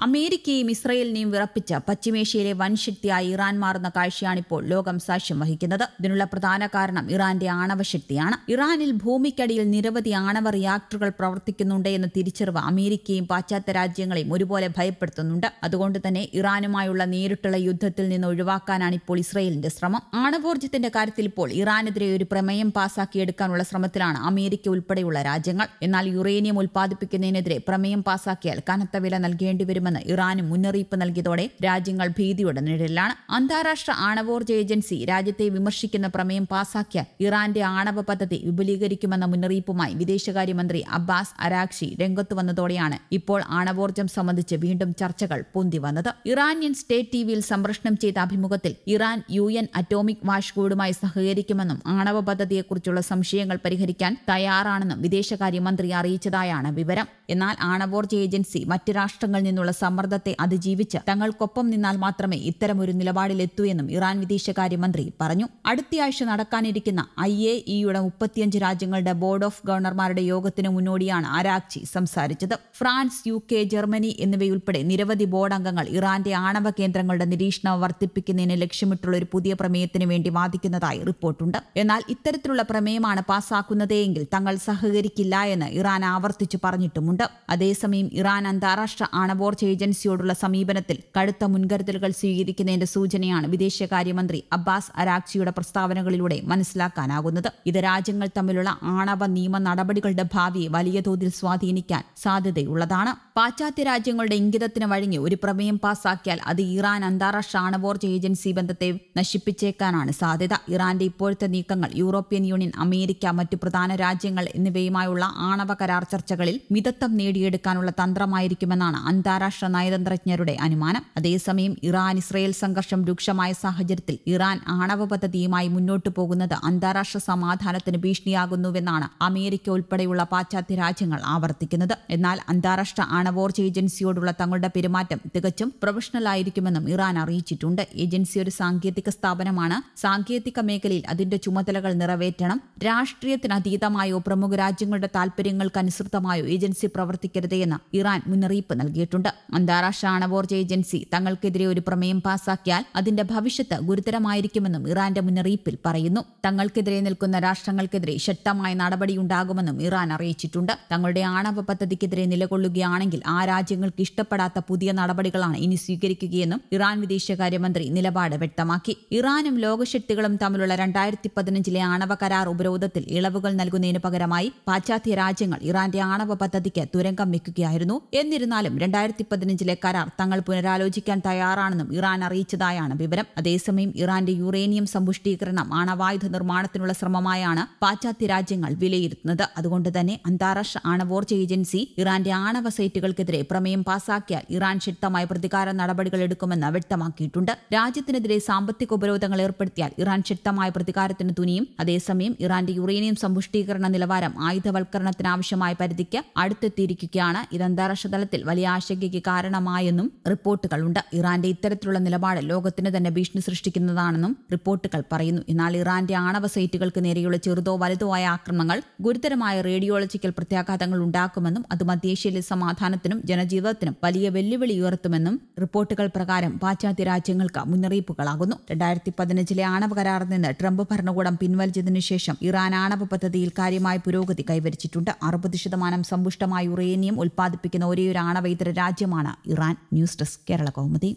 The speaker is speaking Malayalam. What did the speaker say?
അമേരിക്കയും ഇസ്രയേലിനെയും വിറപ്പിച്ച പശ്ചിമേഷ്യയിലെ വൻശക്തിയായി ഇറാൻ മാറുന്ന കാഴ്ചയാണിപ്പോൾ ലോകം സാക്ഷ്യം വഹിക്കുന്നത്. ഇതിനുള്ള പ്രധാന കാരണം ഇറാന്റെ ആണവശക്തിയാണ്. ഇറാനിൽ ഭൂമിക്കടിയിൽ നിരവധി ആണവ റിയാക്ടറുകൾ പ്രവർത്തിക്കുന്നുണ്ട് എന്ന തിരിച്ചറിവ് അമേരിക്കയും പാശ്ചാത്യ രാജ്യങ്ങളെയും ഒരുപോലെ ഭയപ്പെടുത്തുന്നുണ്ട്. അതുകൊണ്ട് തന്നെ ഇറാനുമായുള്ള നേരിട്ടുള്ള യുദ്ധത്തിൽ നിന്ന് ഒഴിവാക്കാനാണ് ഇപ്പോൾ ഇസ്രയേലിന്റെ ശ്രമം. ആണവോർജ്ജത്തിന്റെ കാര്യത്തിൽ ഇപ്പോൾ ഇറാനെതിരെ ഒരു പ്രമേയം പാസാക്കിയെടുക്കാനുള്ള ശ്രമത്തിലാണ് അമേരിക്ക ഉൾപ്പെടെയുള്ള രാജ്യങ്ങൾ. എന്നാൽ യുറേനിയം ഉൽപ്പാദിപ്പിക്കുന്നതിനെതിരെ പ്രമേയം പാസാക്കിയാൽ കനത്ത വില നൽകേണ്ടിവരുമെന്ന് ഇറാനും മുന്നറിയിപ്പ് നൽകിയതോടെ രാജ്യങ്ങൾ ഭീതിയുടെ നിഴലിലാണ്. അന്താരാഷ്ട്ര ആണവോർജ്ജ ഏജൻസി രാജ്യത്തെ വിമർശിക്കുന്ന പ്രമേയം പാസാക്കിയാൽ ഇറാന്റെ ആണവ പദ്ധതി വിപുലീകരിക്കുമെന്ന മുന്നറിയിപ്പുമായി വിദേശകാര്യമന്ത്രി അബ്ബാസ് അരാഗ്ചി രംഗത്തു വന്നതോടെയാണ് ഇപ്പോൾ ആണവോർജ്ജം സംബന്ധിച്ച് വീണ്ടും ചർച്ചകൾ പൊന്തി വന്നത്. ഇറാനിയൻ സ്റ്റേറ്റ് ടിവിയിൽ സംപ്രേഷണം ചെയ്ത അഭിമുഖത്തിൽ ഇറാൻ UN അറ്റോമിക് വാഷ് ബോർഡുമായി സഹകരിക്കുമെന്നും ആണവ പദ്ധതിയെക്കുറിച്ചുള്ള സംശയങ്ങൾ പരിഹരിക്കാൻ തയ്യാറാണെന്നും വിദേശകാര്യമന്ത്രി അറിയിച്ചതായാണ് വിവരം. എന്നാൽ ആണവോർജ്ജ ഏജൻസി മറ്റ് രാഷ്ട്രങ്ങളിൽ നിന്നുള്ള സമ്മർദ്ദത്തെ അതിജീവിച്ച് തങ്ങൾക്കൊപ്പം നിന്നാൽ മാത്രമേ ഇത്തരമൊരു നിലപാടിലെത്തൂ എന്നും ഇറാൻ വിദേശകാര്യമന്ത്രി പറഞ്ഞു. അടുത്തയാഴ്ച നടക്കാനിരിക്കുന്ന IAEA-യുടെ 35 രാജ്യങ്ങളുടെ ബോർഡ് ഓഫ് ഗവർണർമാരുടെ യോഗത്തിന് മുന്നോടിയാണ് അരാഗ്ചി സംസാരിച്ചത്. ഫ്രാൻസ്, UK, ജർമ്മനി എന്നിവയുൾപ്പെടെ നിരവധി ബോർഡ് അംഗങ്ങൾ ഇറാന്റെ ആണവ കേന്ദ്രങ്ങളുടെ നിരീക്ഷണം വർദ്ധിപ്പിക്കുന്നതിന് ലക്ഷ്യമിട്ടുള്ള ഒരു പുതിയ പ്രമേയത്തിന് വേണ്ടി വാദിക്കുന്നതായി റിപ്പോർട്ടുണ്ട്. എന്നാൽ ഇത്തരത്തിലുള്ള പ്രമേയമാണ് പാസാക്കുന്നതെങ്കിൽ തങ്ങൾ സഹകരിക്കില്ല എന്ന് ഇറാൻ ആവർത്തിച്ചു പറഞ്ഞിട്ടുമുണ്ട്. അതേസമയം ഇറാൻ അന്താരാഷ്ട്ര ആണവോർജ്ജ ഏജൻസിയോടുള്ള സമീപനത്തിൽ കടുത്ത മുൻകരുതലുകൾ സ്വീകരിക്കുന്നതിന്റെ സൂചനയാണ് വിദേശകാര്യമന്ത്രി അബ്ബാസ് അരാഗ്ചിയുടെ പ്രസ്താവനകളിലൂടെ മനസ്സിലാക്കാനാകുന്നത്. ഇത് രാജ്യങ്ങൾ തമ്മിലുള്ള ആണവ നിയമ നടപടികളുടെ ഭാവിയെ വലിയ തോതിൽ സ്വാധീനിക്കാൻ സാധ്യതയുള്ളതാണ്. പാശ്ചാത്യ രാജ്യങ്ങളുടെ ഇംഗിതത്തിന് വഴങ്ങി ഒരു പ്രമേയം പാസാക്കിയാൽ അത് ഇറാൻ അന്താരാഷ്ട്ര ആണവോർജ്ജ ഏജൻസി ബന്ധത്തെ നശിപ്പിച്ചേക്കാനാണ് സാധ്യത. ഇറാന്റെ ഇപ്പോഴത്തെ നീക്കങ്ങൾ യൂറോപ്യൻ യൂണിയൻ, അമേരിക്ക, മറ്റു പ്രധാന രാജ്യങ്ങൾ എന്നിവയുമായുള്ള ആണവ കരാർ ചർച്ചകളിൽ മിതത്വം നേടിയെടുക്കാനുള്ള തന്ത്രമായിരിക്കുമെന്നാണ് അന്താരാഷ്ട്ര നയതന്ത്രജ്ഞരുടെ അനുമാനം. അതേസമയം ഇറാൻ ഇസ്രയേൽ സംഘർഷം രൂക്ഷമായ സാഹചര്യത്തിൽ ഇറാൻ ആണവ പദ്ധതിയുമായി മുന്നോട്ടു പോകുന്നത് അന്താരാഷ്ട്ര സമാധാനത്തിന് ഭീഷണിയാകുന്നുവെന്നാണ് അമേരിക്ക ഉൾപ്പെടെയുള്ള പാശ്ചാത്യ രാജ്യങ്ങൾ ആവർത്തിക്കുന്നത്. എന്നാൽ അന്താരാഷ്ട്ര ആണവോർജ്ജ ഏജൻസിയോടുള്ള തങ്ങളുടെ പെരുമാറ്റം തികച്ചും പ്രൊഫഷണൽ ആയിരിക്കുമെന്നും ഇറാൻ അറിയിച്ചിട്ടുണ്ട്. ഏജൻസി ഒരു സാങ്കേതിക സ്ഥാപനമാണ്. സാങ്കേതിക മേഖലയിൽ അതിന്റെ ചുമതലകൾ നിറവേറ്റണം. രാഷ്ട്രീയത്തിനതീതമായോ പ്രമുഖ രാജ്യങ്ങളുടെ താൽപര്യങ്ങൾക്കനുസൃതമായോ ഏജൻസി പ്രവർത്തിക്കരുത് എന്ന് ഇറാൻ മുന്നറിയിപ്പ് നൽകിയിട്ടുണ്ട്. അന്താരാഷ്ട്ര ആണവോർജ്ജ ഏജൻസി തങ്ങൾക്കെതിരെ ഒരു പ്രമേയം പാസാക്കിയാൽ അതിന്റെ ഭവിഷ്യത്ത് ഗുരുതരമായിരിക്കുമെന്നും ഇറാന്റെ മുന്നറിയിപ്പിൽ പറയുന്നു. തങ്ങൾക്കെതിരെ നിൽക്കുന്ന രാഷ്ട്രങ്ങൾക്കെതിരെ ശക്തമായ നടപടിയുണ്ടാകുമെന്നും ഇറാൻ അറിയിച്ചിട്ടുണ്ട്. തങ്ങളുടെ ആണവ പദ്ധതിക്കെതിരെ നിലകൊള്ളുകയാണെങ്കിൽ ആ രാജ്യങ്ങൾക്ക് ഇഷ്ടപ്പെടാത്ത പുതിയ നടപടികളാണ് ഇനി സ്വീകരിക്കുകയെന്നും ഇറാൻ വിദേശകാര്യമന്ത്രി നിലപാട് വ്യക്തമാക്കി. ഇറാനും ലോകശക്തികളും തമ്മിലുള്ള 2015 ആണവ കരാർ ഉപരോധത്തിൽ ഇളവുകൾ നൽകുന്നതിന് പകരമായി പാശ്ചാത്യ രാജ്യങ്ങൾ ഇറാന്റെ ആണവ പദ്ധതിക്ക് തുരങ്കം വെക്കുകയായിരുന്നു. എന്നിരുന്നാലും 2015 കരാർ തങ്ങൾ പുനരാലോചിക്കാൻ തയ്യാറാണെന്നും ഇറാൻ അറിയിച്ചതായാണ് വിവരം. അതേസമയം ഇറാന്റെ യുറേനിയം സമ്പുഷ്ടീകരണം ആണവായുധ നിർമ്മാണത്തിനുള്ള ശ്രമമായാണ് പാശ്ചാത്യ രാജ്യങ്ങൾ വിലയിരുത്തുന്നത്. അതുകൊണ്ട് തന്നെ അന്താരാഷ്ട്ര ആണവോർജ്ജ ഏജൻസി ഇറാന്റെ ആണവ സൈറ്റുകൾക്കെതിരെ പ്രമേയം പാസാക്കിയാൽ ഇറാൻ ശക്തമായ പ്രതികാര നടപടികൾ എടുക്കുമെന്ന് വ്യക്തമാക്കിയിട്ടുണ്ട്. രാജ്യത്തിനെതിരെ സാമ്പത്തിക ഉപരോധങ്ങൾ ഏർപ്പെടുത്തിയാൽ ഇറാൻ ശക്തമായ പ്രതികാരത്തിന് തുനിയും. അതേസമയം ഇറാന്റെ യുറേനിയം സമ്പുഷ്ടീകരണ നിലവാരം ആയുധവൽക്കരണത്തിനാവശ്യമായ പരിധിക്ക് അടുത്തെത്തിയിരിക്കുകയാണ്. ഇത് അന്താരാഷ്ട്ര തലത്തിൽ വലിയ ആശങ്കയ്ക്ക് കാരണമായെന്നും റിപ്പോർട്ടുകളുണ്ട്. ഇറാന്റെ ഇത്തരത്തിലുള്ള നിലപാട് ലോകത്തിന് തന്നെ ഭീഷണി സൃഷ്ടിക്കുന്നതാണെന്നും റിപ്പോർട്ടുകൾ പറയുന്നു. എന്നാൽ ഇറാന്റെ ആണവ സൈറ്റുകൾക്ക് നേരെയുള്ള ചെറുതോ വലുതോ ആയ ആക്രമണങ്ങൾ ഗുരുതരമായ റേഡിയോളജിക്കൽ പ്രത്യാഘാതങ്ങൾ ഉണ്ടാക്കുമെന്നും അത് മധ്യേഷ്യയിലെ സമാധാനത്തിനും ജനജീവിതത്തിനും വലിയ വെല്ലുവിളി ഉയർത്തുമെന്നും റിപ്പോർട്ടുകൾ പ്രകാരം പാശ്ചാത്യ രാജ്യങ്ങൾക്ക് മുന്നറിയിപ്പുകളാകുന്നു. 2015 ആണവ കരാറിൽ നിന്ന് ട്രംപ് ഭരണകൂടം പിൻവലിച്ചതിനു ശേഷം ഇറാൻ ആണവ പദ്ധതിയിൽ കാര്യമായ പുരോഗതി കൈവരിച്ചിട്ടുണ്ട്. 60% സമ്പുഷ്ടമായ യുറേനിയം ഉൽപ്പാദിപ്പിക്കുന്ന ഒരേയൊരു ആണവേതര രാജ്യമാണ് Iran. News desk Kerala Kaumudi.